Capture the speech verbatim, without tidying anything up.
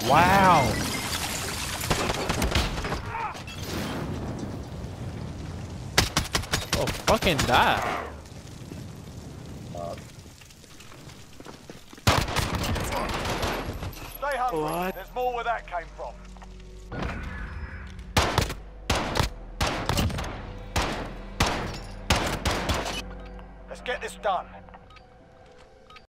Wow. Oh, fucking die. Stay hungry. What? There's more where that came from. Let's get this done.